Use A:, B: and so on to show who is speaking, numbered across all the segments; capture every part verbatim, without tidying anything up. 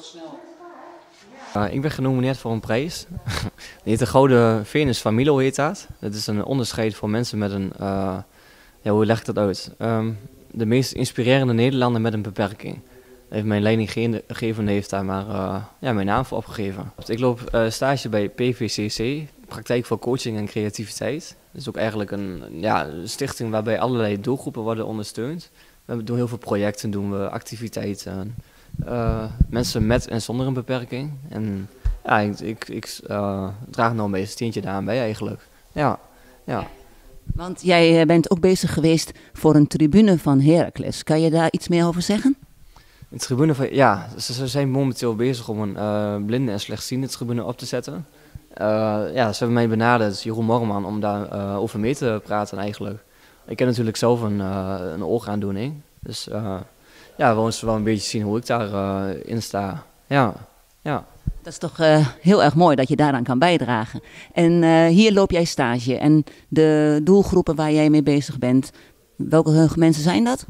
A: Uh, ik ben genomineerd voor een prijs. Die heet de Gouden Venus van Milo heet dat. Dat is een onderscheid voor mensen met een, uh, ja, hoe leg ik dat uit? Um, de meest inspirerende Nederlander met een beperking. Heeft mijn leidinggevende heeft daar maar uh, ja, mijn naam voor opgegeven. Ik loop uh, stage bij P V C C, Praktijk voor Coaching en Creativiteit. Dat is ook eigenlijk een ja, stichting waarbij allerlei doelgroepen worden ondersteund. We doen heel veel projecten, doen we activiteiten. Uh, mensen met en zonder een beperking. En ja, ik, ik, ik uh, draag nou een beetje een steentje daaraan bij eigenlijk. Ja, ja.
B: Want jij bent ook bezig geweest voor een tribune van Heracles. Kan je daar iets meer over zeggen?
A: Een tribune van, ja, ze, ze zijn momenteel bezig om een uh, blinde en slechtziende tribune op te zetten. Uh, ja, ze hebben mij benaderd, Jeroen Morman, om daar uh, over mee te praten eigenlijk. Ik heb natuurlijk zelf een, uh, een oogaandoening. Dus uh, ja, we willen wel een beetje zien hoe ik daarin uh, in sta. Ja, ja.
B: Dat is toch uh, heel erg mooi dat je daaraan kan bijdragen. En uh, hier loop jij stage. En de doelgroepen waar jij mee bezig bent, welke mensen zijn dat?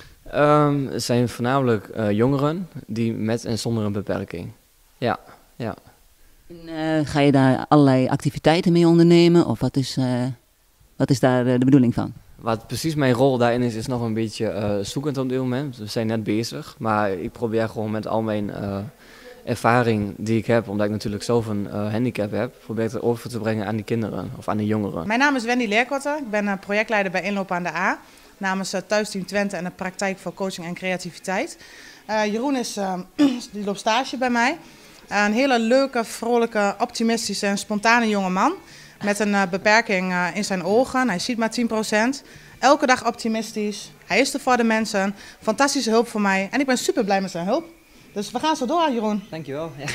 A: Um, het zijn voornamelijk uh, jongeren die met en zonder een beperking. Ja, ja.
B: En, uh, ga je daar allerlei activiteiten mee ondernemen? Of wat is, uh, wat is daar uh, de bedoeling van?
A: Wat precies mijn rol daarin is, is nog een beetje uh, zoekend op dit moment. We zijn net bezig, maar ik probeer gewoon met al mijn uh, ervaring die ik heb, omdat ik natuurlijk zelf een uh, handicap heb, probeer het over te brengen aan die kinderen of aan de jongeren.
C: Mijn naam is Wendy Leerkotter, ik ben uh, projectleider bij Inloop aan de A, namens uh, Thuisteam Twente en de Praktijk voor Coaching en Creativiteit. Uh, Jeroen is, uh, die loopt stage bij mij. Uh, een hele leuke, vrolijke, optimistische en spontane jonge man. Met een uh, beperking uh, in zijn ogen. Hij ziet maar tien procent. Elke dag optimistisch. Hij is er voor de mensen. Fantastische hulp voor mij. En ik ben super blij met zijn hulp. Dus we gaan zo door, Jeroen.
A: Dankjewel. Ja.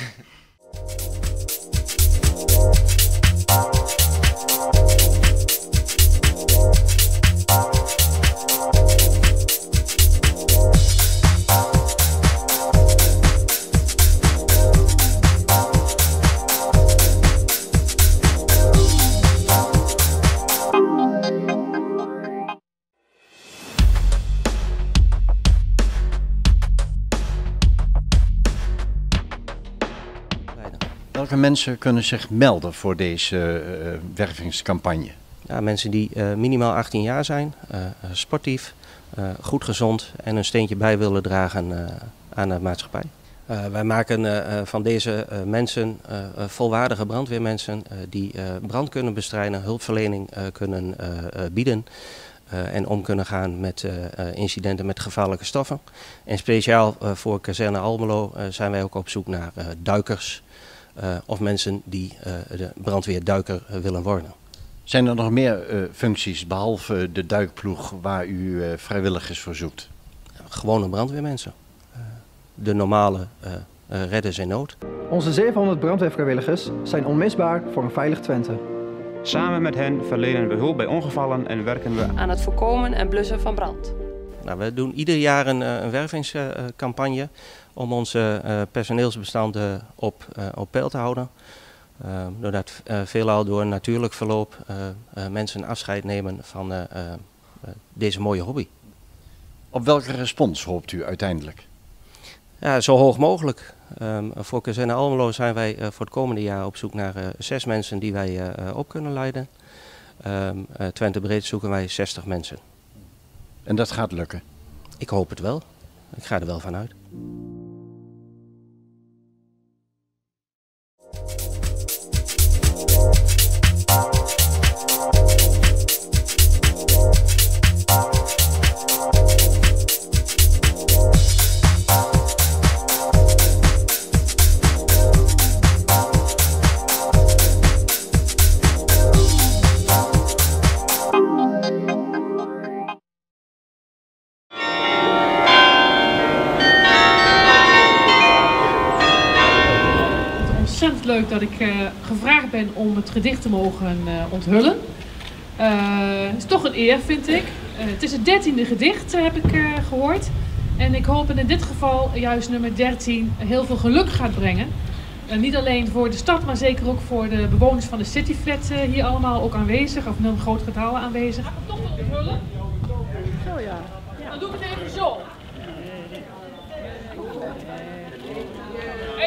D: Welke mensen kunnen zich melden voor deze uh, wervingscampagne?
E: Ja, mensen die uh, minimaal achttien jaar zijn, uh, sportief, uh, goed gezond en een steentje bij willen dragen uh, aan de maatschappij. Uh, wij maken uh, van deze uh, mensen uh, volwaardige brandweermensen uh, die uh, brand kunnen bestrijden, hulpverlening uh, kunnen uh, uh, bieden. Uh, en om kunnen gaan met uh, uh, incidenten met gevaarlijke stoffen. En speciaal uh, voor Kazerne Almelo uh, zijn wij ook op zoek naar uh, duikers. Uh, of mensen die uh, de brandweerduiker uh, willen worden.
D: Zijn er nog meer uh, functies behalve de duikploeg waar u uh, vrijwilligers voor zoekt?
E: Gewone brandweermensen. Uh, de normale uh, uh, redders in nood.
F: Onze zevenhonderd brandweervrijwilligers zijn onmisbaar voor een veilig Twente.
G: Samen met hen verlenen we hulp bij ongevallen en werken we
H: aan het voorkomen en blussen van brand.
E: Nou, we doen ieder jaar een, een wervingscampagne om onze uh, personeelsbestanden op, uh, op peil te houden. Uh, doordat uh, veelal door een natuurlijk verloop uh, uh, mensen afscheid nemen van uh, uh, deze mooie hobby.
D: Op welke respons hoopt u uiteindelijk?
E: Ja, zo hoog mogelijk. Um, voor Kazerne Almelo zijn wij uh, voor het komende jaar op zoek naar uh, zes mensen die wij uh, op kunnen leiden. Um, uh, Twente breed zoeken wij zestig mensen.
D: En dat gaat lukken?
E: Ik hoop het wel. Ik ga er wel van uit.
I: Leuk dat ik uh, gevraagd ben om het gedicht te mogen uh, onthullen. Uh, het is toch een eer, vind ik. Uh, het is het dertiende gedicht, uh, heb ik uh, gehoord. En ik hoop in dit geval juist nummer dertien heel veel geluk gaat brengen. Uh, niet alleen voor de stad, maar zeker ook voor de bewoners van de Cityflat uh, hier allemaal ook aanwezig. Of een groot getal aanwezig. Ga ik het toch wel onthullen? Zo ja. ja. Dan doe ik het even zo.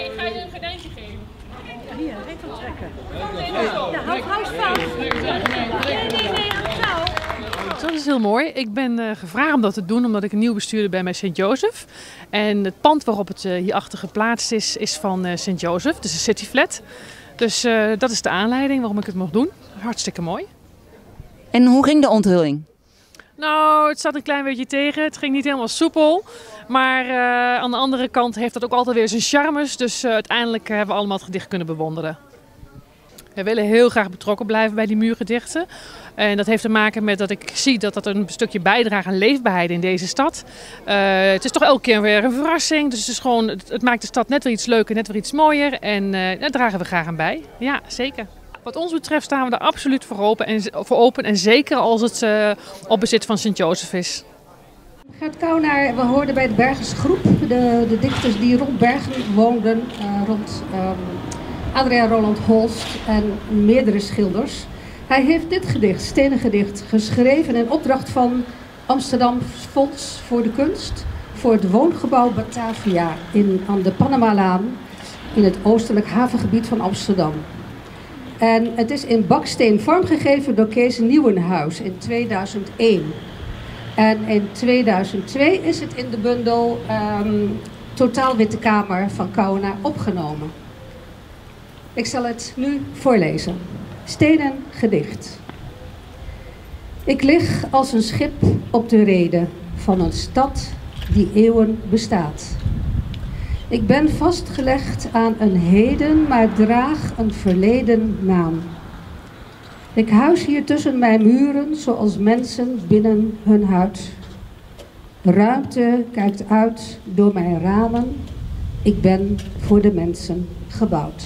J: hier, recht op trekken. Ja, hou, hou het vast. Nee, nee, nee, hou het.
I: Dat is heel mooi. Ik ben uh, gevraagd om dat te doen omdat ik een nieuw bestuurder ben bij Sint Joseph. En het pand waarop het uh, hierachter geplaatst is, is van uh, Sint Joseph. Het is een cityflat. Dus uh, dat is de aanleiding waarom ik het mocht doen. Hartstikke mooi.
B: En hoe ging de onthulling?
I: Nou, het zat een klein beetje tegen. Het ging niet helemaal soepel. Maar uh, aan de andere kant heeft dat ook altijd weer zijn charmes. Dus uh, uiteindelijk hebben we allemaal het gedicht kunnen bewonderen. We willen heel graag betrokken blijven bij die muurgedichten. En dat heeft te maken met dat ik zie dat dat een stukje bijdraagt aan leefbaarheid in deze stad. Uh, het is toch elke keer weer een verrassing. Dus het, is gewoon, het, het maakt de stad net weer iets leuker, net weer iets mooier. En uh, daar dragen we graag aan bij. Ja, zeker. Wat ons betreft staan we er absoluut voor open. En, voor open, en zeker als het uh, op bezit van Sint Joseph is.
K: Gaat gauw naar, we hoorden bij de Bergense groep, de, de dichters die rond Bergen woonden, uh, rond um, Adriaan Roland Holst en meerdere schilders. Hij heeft dit gedicht, Stenen Gedicht, geschreven in opdracht van Amsterdam Fonds voor de Kunst voor het woongebouw Batavia in, aan de Panamalaan in het oostelijk havengebied van Amsterdam. En het is in baksteen vormgegeven door Kees Nieuwenhuis in tweeduizend één. En in tweeduizend twee is het in de bundel um, Totaal Witte Kamer van Kauwenaar opgenomen. Ik zal het nu voorlezen. Stenen Gedicht. Ik lig als een schip op de rede van een stad die eeuwen bestaat. Ik ben vastgelegd aan een heden, maar draag een verleden naam. Ik huis hier tussen mijn muren zoals mensen binnen hun huid. Ruimte kijkt uit door mijn ramen. Ik ben voor de mensen gebouwd.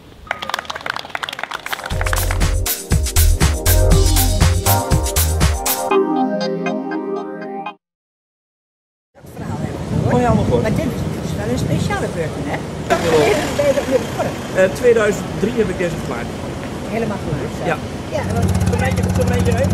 L: Oh ja, nog hoor.
J: Maar dit is wel een speciale beurten, hè?
L: Uh, tweeduizend drie heb ik deze gemaakt.
J: Helemaal gemaakt?
L: Ja.
J: Ja,
L: zo'n beetje, zo'n beetje uit.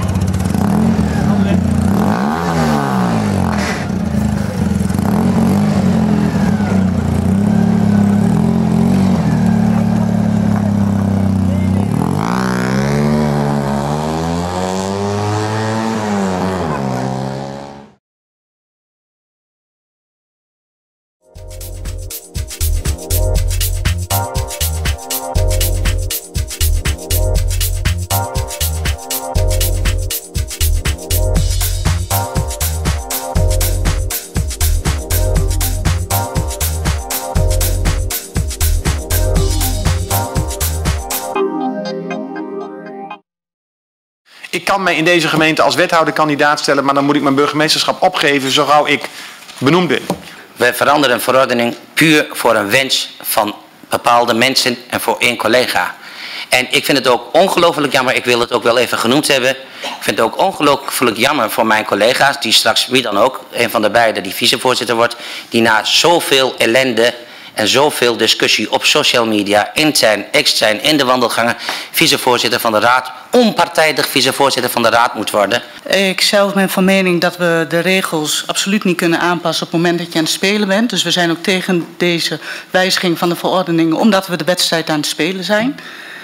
M: Ik kan mij in deze gemeente als wethouder kandidaat stellen, maar dan moet ik mijn burgemeesterschap opgeven zo gauw ik benoemd ben.
N: We veranderen een verordening puur voor een wens van bepaalde mensen en voor één collega. En ik vind het ook ongelooflijk jammer, ik wil het ook wel even genoemd hebben. Ik vind het ook ongelooflijk jammer voor mijn collega's, die straks, wie dan ook, een van de beiden die vicevoorzitter wordt, die na zoveel ellende en zoveel discussie op social media, intern, extern, in de wandelgangen, vicevoorzitter van de raad, onpartijdig vicevoorzitter van de raad moet worden.
O: Ik zelf ben van mening dat we de regels absoluut niet kunnen aanpassen op het moment dat je aan het spelen bent. Dus we zijn ook tegen deze wijziging van de verordeningen, omdat we de wedstrijd aan het spelen zijn.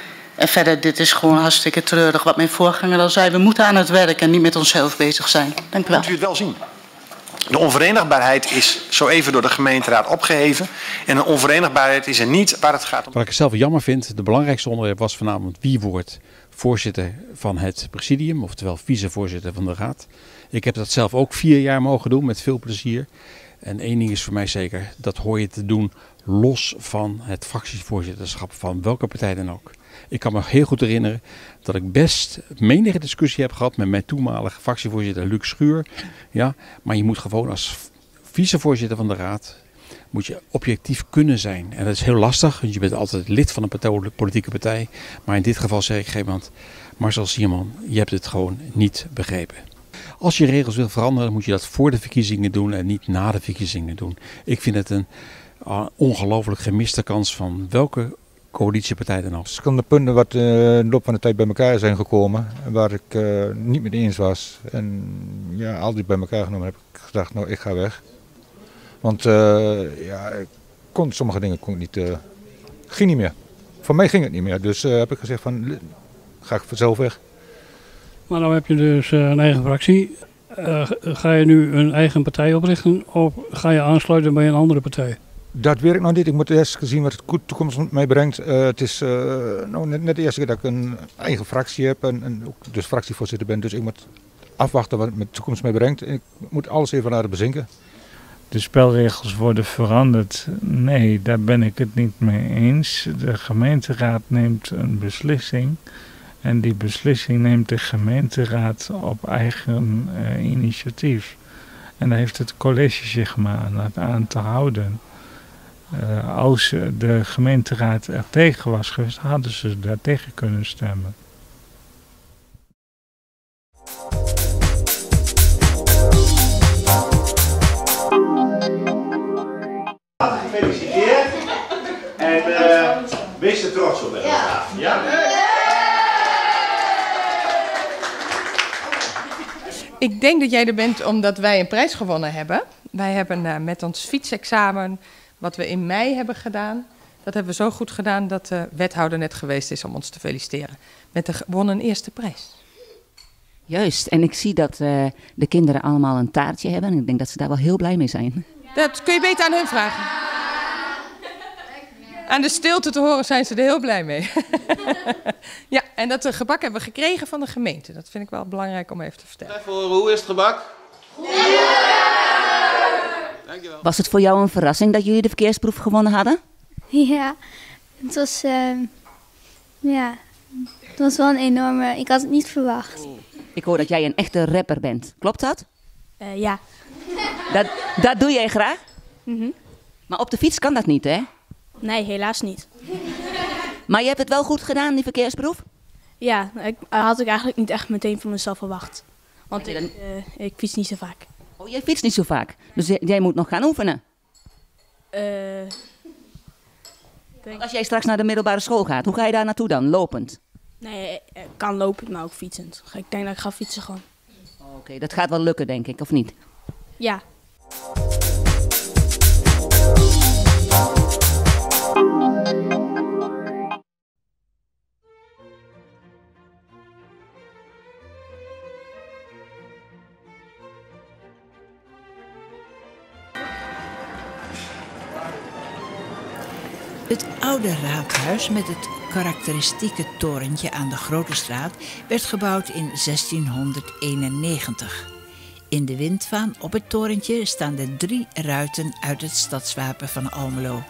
O: En verder, dit is gewoon hartstikke treurig wat mijn voorganger al zei. We moeten aan het werk en niet met onszelf bezig zijn. Dank u wel.
M: Moet u het wel zien. De onverenigbaarheid is zo even door de gemeenteraad opgeheven. En een onverenigbaarheid is er niet waar het gaat om.
P: Wat ik zelf jammer vind, de belangrijkste onderwerp was vanavond wie wordt voorzitter van het presidium, oftewel vicevoorzitter van de raad. Ik heb dat zelf ook vier jaar mogen doen met veel plezier. En één ding is voor mij zeker, dat hoor je te doen los van het fractievoorzitterschap van welke partij dan ook. Ik kan me heel goed herinneren dat ik best menige discussie heb gehad met mijn toenmalige fractievoorzitter Luc Schuur. Ja, maar je moet gewoon als vicevoorzitter van de raad moet je objectief kunnen zijn. En dat is heel lastig, want je bent altijd lid van een politieke partij. Maar in dit geval zeg ik geen want, Marcel Sierman, je hebt het gewoon niet begrepen. Als je regels wil veranderen, moet je dat voor de verkiezingen doen en niet na de verkiezingen doen. Ik vind het een uh, ongelooflijk gemiste kans van welke coalitiepartij dan ook.
Q: Verschillende punten wat uh, in de loop van de tijd bij elkaar zijn gekomen, waar ik uh, niet mee eens was. En ja, al die bij elkaar genomen heb ik gedacht, nou ik ga weg. Want uh, ja, ik kon, sommige dingen kon ik niet, uh, ging niet meer. voor mij ging het niet meer. Dus uh, heb ik gezegd van, ga ik vanzelf weg.
R: Maar nou heb je dus uh, een eigen fractie. Uh, ga je nu een eigen partij oprichten of ga je aansluiten bij een andere partij?
Q: Dat weet ik nog niet. Ik moet eerst zien wat de toekomst met mij brengt. Uh, het is uh, nou, net, net de eerste keer dat ik een eigen fractie heb en, en ook dus fractievoorzitter ben. Dus ik moet afwachten wat het met de toekomst mee brengt. Ik moet alles even laten bezinken.
S: De spelregels worden veranderd. Nee, daar ben ik het niet mee eens. De gemeenteraad neemt een beslissing. En die beslissing neemt de gemeenteraad op eigen uh, initiatief. En daar heeft het college zich maar aan te houden. Uh, als de gemeenteraad er tegen was geweest, hadden ze daar tegen kunnen stemmen.
T: Gefeliciteerd en uh, wees er trots op met elkaar. Ja?
U: Ik denk dat jij er bent omdat wij een prijs gewonnen hebben. Wij hebben uh, met ons fietsexamen, wat we in mei hebben gedaan, dat hebben we zo goed gedaan dat de wethouder net geweest is om ons te feliciteren met de gewonnen eerste prijs.
B: Juist, en ik zie dat uh, de kinderen allemaal een taartje hebben en ik denk dat ze daar wel heel blij mee zijn.
U: Dat kun je beter aan hun vragen. Aan de stilte te horen zijn ze er heel blij mee. Ja, en dat gebak hebben we gekregen van de gemeente. Dat vind ik wel belangrijk om even te vertellen.
V: Even horen, hoe is het gebak?
B: Dankjewel. Was het voor jou een verrassing dat jullie de verkeersproef gewonnen hadden?
W: Ja, het was, uh, ja, het was wel een enorme... Ik had het niet verwacht.
B: Ik hoor dat jij een echte rapper bent. Klopt dat?
W: Uh, ja.
B: Dat, dat doe jij graag?
W: Mm-hmm.
B: Maar op de fiets kan dat niet, hè?
W: Nee, helaas niet.
B: Maar je hebt het wel goed gedaan, die verkeersproef?
W: Ja, ik, had ik eigenlijk niet echt meteen van mezelf verwacht. Want ik, uh, ik fiets niet zo vaak.
B: Oh, jij fietst niet zo vaak? Dus jij moet nog gaan oefenen?
W: Uh,
B: denk... Als jij straks naar de middelbare school gaat, hoe ga je daar naartoe dan? Lopend?
W: Nee, ik kan lopen, maar ook fietsend. Ik denk dat ik ga fietsen gewoon.
B: Oké, okay, dat gaat wel lukken, denk ik, of niet?
W: Ja.
X: Het oude raadhuis met het karakteristieke torentje aan de Grote Straat werd gebouwd in zestienhonderdeenennegentig. In de windvaan op het torentje staan de drie ruiten uit het stadswapen van Almelo.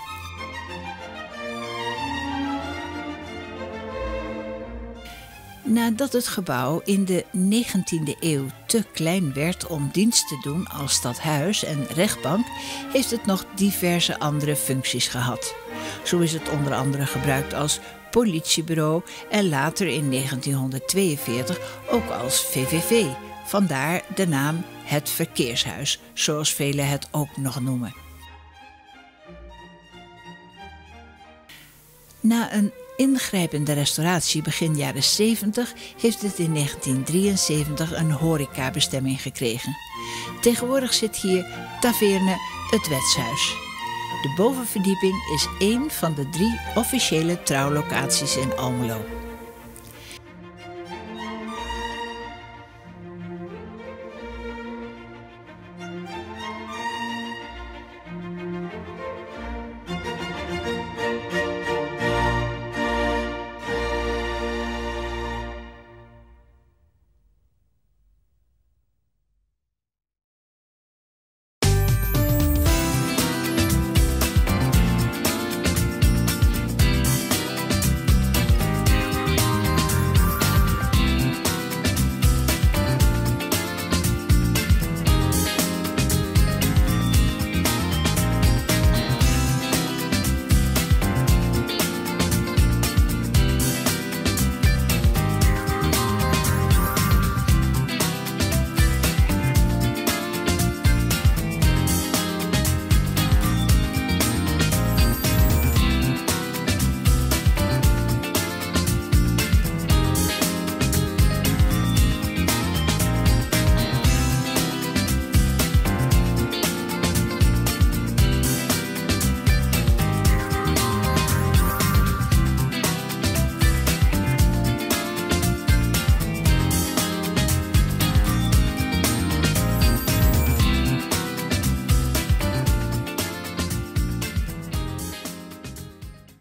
X: Nadat het gebouw in de negentiende eeuw te klein werd om dienst te doen als stadhuis en rechtbank, heeft het nog diverse andere functies gehad. Zo is het onder andere gebruikt als politiebureau en later in negentienhonderdtweeënveertig ook als V V V. Vandaar de naam het Verkeershuis, zoals velen het ook nog noemen. Na een ingrijpende restauratie begin jaren zeventig heeft het in negentien drieënzeventig een horecabestemming gekregen. Tegenwoordig zit hier Taverne het Wetshuis. De bovenverdieping is één van de drie officiële trouwlocaties in Almelo.